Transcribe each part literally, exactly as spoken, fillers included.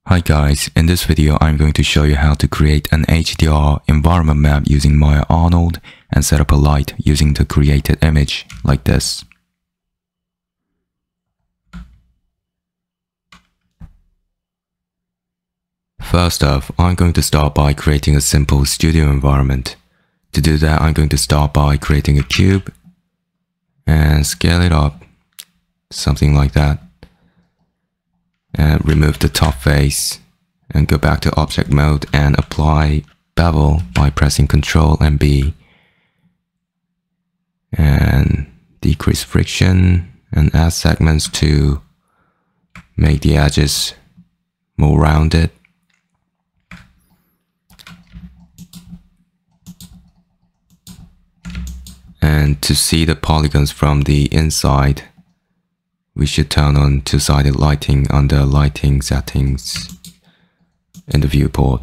Hi guys, in this video I'm going to show you how to create an H D R environment map using my Arnold and set up a light using the created image like this. First off, I'm going to start by creating a simple studio environment. To do that, I'm going to start by creating a cube and scale it up, something like that. And remove the top face and go back to object mode and apply bevel by pressing Ctrl and B, and decrease friction and add segments to make the edges more rounded. And to see the polygons from the inside, we should turn on two-sided lighting under lighting settings in the viewport.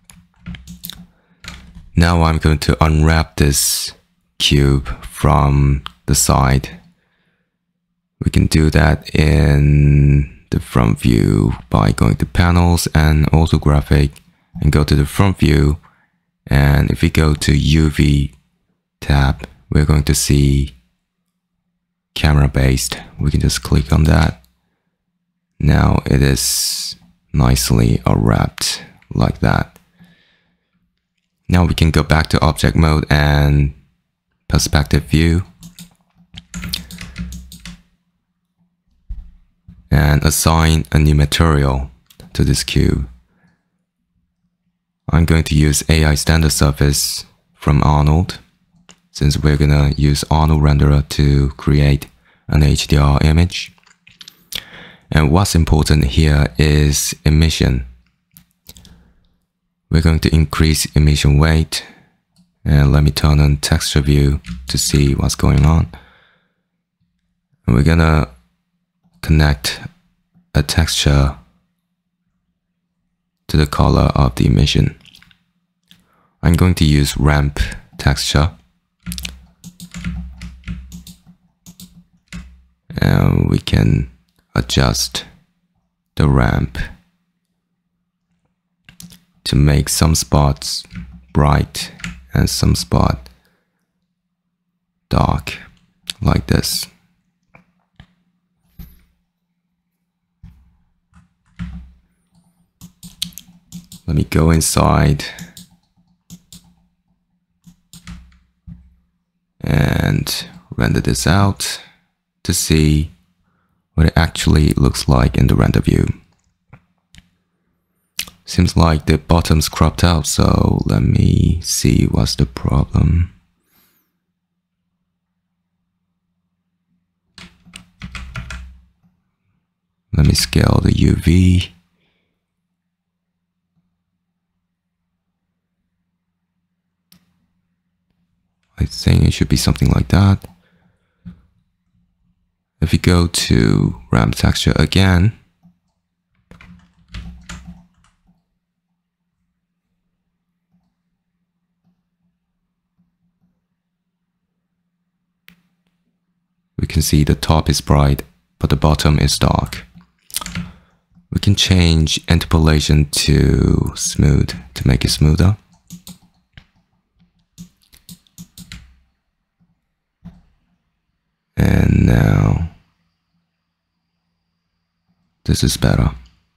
Now I'm going to unwrap this cube from the side. We can do that in the front view by going to panels and orthographic and go to the front view. And if we go to U V tab, we're going to see camera based. We can just click on that. Now it is nicely unwrapped like that. Now we can go back to object mode and perspective view and assign a new material to this cube. I'm going to use A I standard surface from Arnold, since we're gonna use Arnold renderer to create an H D R image. And what's important here is emission. We're going to increase emission weight, and let me turn on texture view to see what's going on. And we're gonna connect a texture to the color of the emission. I'm going to use ramp texture. And we can adjust the ramp to make some spots bright and some spot dark, like this. Let me go inside and render this out to see what it actually looks like in the render view. Seems like the bottom's cropped out, so let me see what's the problem. Let me scale the U V. I think it should be something like that. If you go to ramp texture again, we can see the top is bright, but the bottom is dark. We can change interpolation to smooth to make it smoother. And now this is better.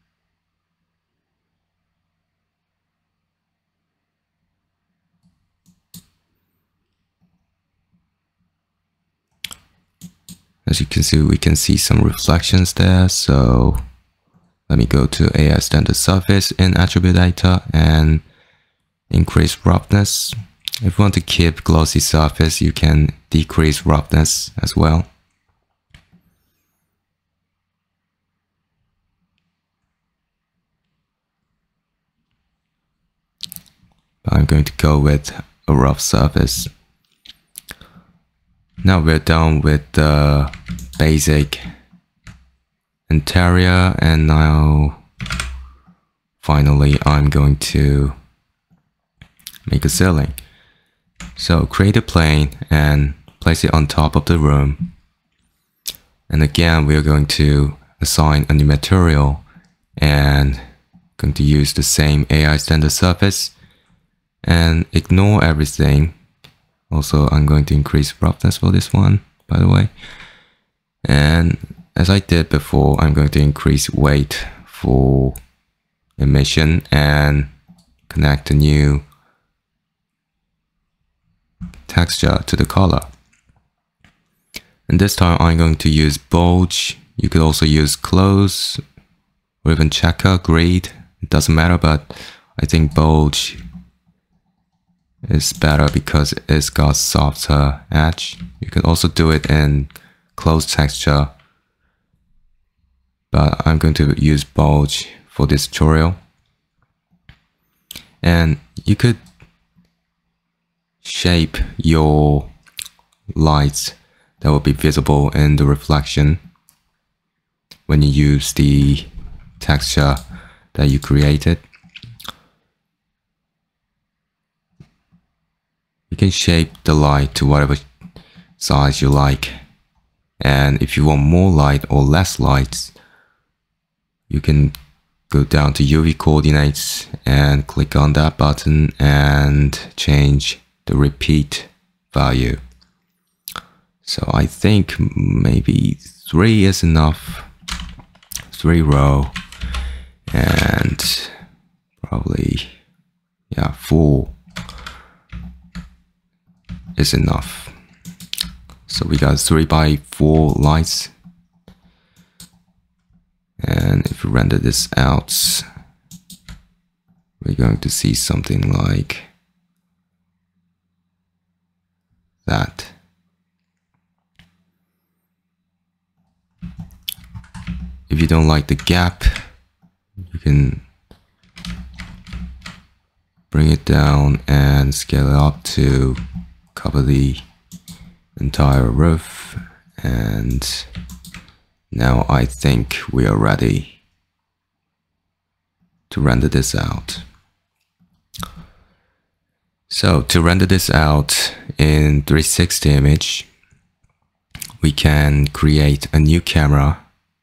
As you can see, we can see some reflections there. So let me go to A I standard surface in attribute data and increase roughness. If you want to keep glossy surface, you can decrease roughness as well. But I'm going to go with a rough surface. Now we're done with the basic interior, and now finally I'm going to make a ceiling. So create a plane and place it on top of the room. And again, we are going to assign a new material and going to use the same A I standard surface and ignore everything. Also, I'm going to increase roughness for this one, by the way. And as I did before, I'm going to increase weight for emission and connect a new texture to the color. And this time I'm going to use bulge. You could also use close or even checker, grid. It doesn't matter, but I think bulge is better because it's got softer edge. You can also do it in close texture, but I'm going to use bulge for this tutorial. And you could shape your lights that will be visible in the reflection when you use the texture that you created. You can shape the light to whatever size you like, and if you want more light or less lights, you can go down to U V coordinates and click on that button and change the repeat value. So I think maybe three is enough, three row, and probably, yeah, four is enough. So we got three by four lights. And if we render this out, we're going to see something like that. If you don't like the gap, you can bring it down and scale it up to cover the entire roof. And now I think we are ready to render this out. So to render this out in three sixty image, we can create a new camera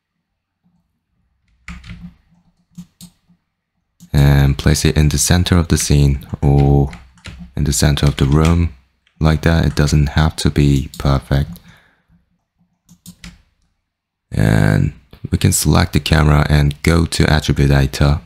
and place it in the center of the scene or in the center of the room like that. It doesn't have to be perfect. And we can select the camera and go to attribute data.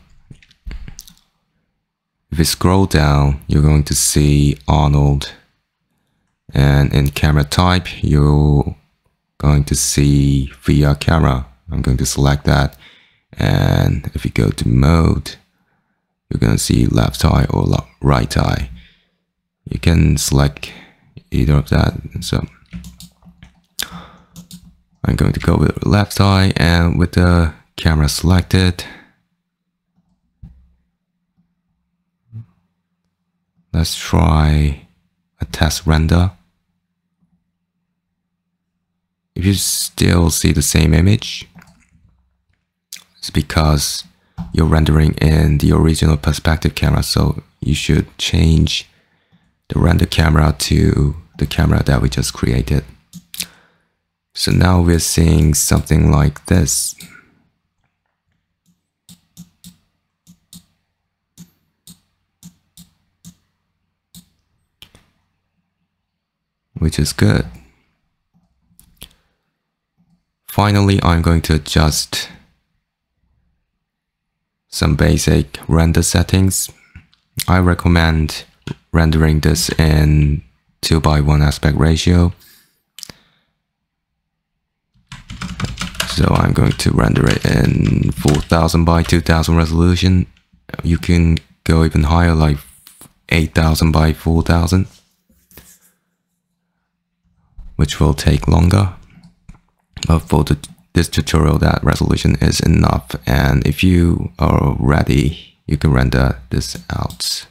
If you scroll down, you're going to see Arnold, and in camera type you're going to see V R camera. I'm going to select that, and if you go to mode, you're going to see left eye or right eye. You can select either of that. So I'm going to go with left eye, and with the camera selected, let's try a test render. If you still see the same image, it's because you're rendering in the original perspective camera, so you should change the render camera to the camera that we just created. So now we're seeing something like this. Which is good. Finally, I'm going to adjust some basic render settings. I recommend rendering this in two by one aspect ratio. So I'm going to render it in four thousand by two thousand resolution. You can go even higher, like eight thousand by four thousand, which will take longer. But for the, this tutorial, that resolution is enough. And if you are ready, you can render this out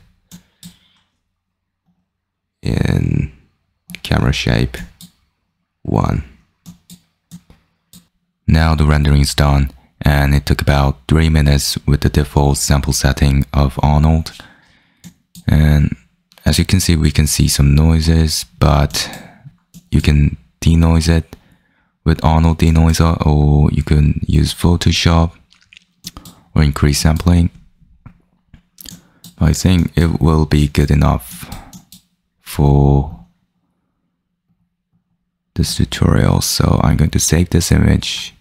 in camera shape one. Now the rendering is done, and it took about three minutes with the default sample setting of Arnold. And as you can see, we can see some noises, but you can denoise it with Arnold denoiser, or you can use Photoshop or increase sampling. I think it will be good enough for this tutorial. So I'm going to save this image.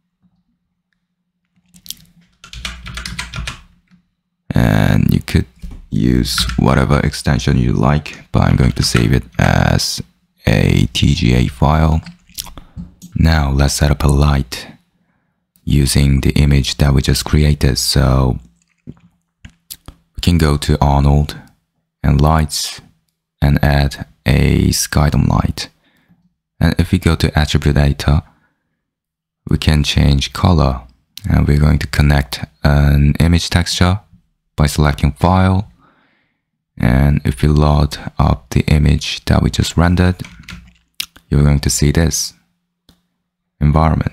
And you could use whatever extension you like, but I'm going to save it as a T G A file. Now let's set up a light using the image that we just created. So we can go to Arnold and lights and add a Skydome light. And if we go to attribute data, we can change color, and we're going to connect an image texture by selecting file. And if you load up the image that we just rendered, you're going to see this environment.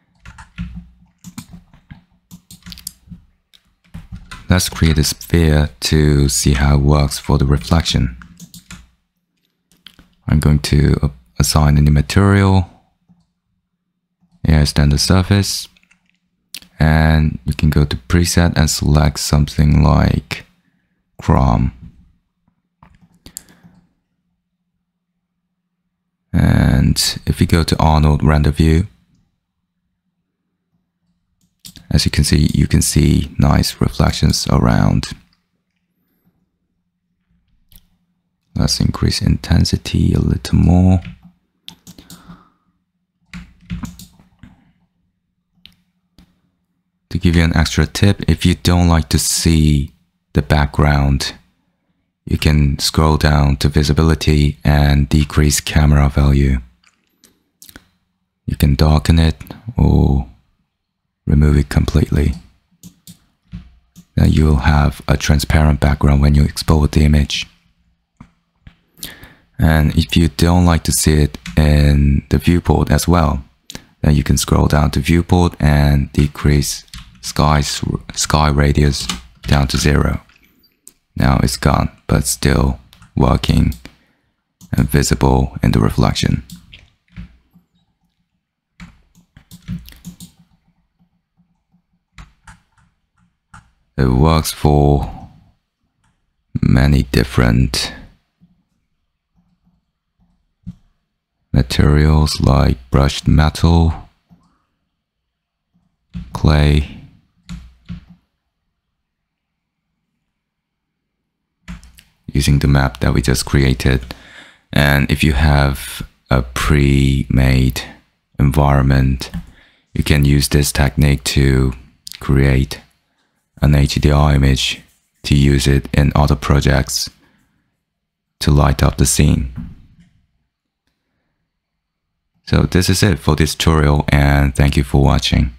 Let's create a sphere to see how it works for the reflection. I'm going to assign a new material. Here's then the surface. And you can go to preset and select something like chrome. And if you go to Arnold render view, as you can see, you can see nice reflections around. Let's increase intensity a little more. To give you an extra tip, if you don't like to see the background, you can scroll down to visibility and decrease camera value. You can darken it or remove it completely. Then you'll have a transparent background when you export the image. And if you don't like to see it in the viewport as well, then you can scroll down to viewport and decrease sky, sky radius down to zero. Now it's gone, but still working and visible in the reflection. It works for many different materials like brushed metal, clay, using the map that we just created. And if you have a pre-made environment, you can use this technique to create an H D R image to use it in other projects to light up the scene. So this is it for this tutorial, and thank you for watching.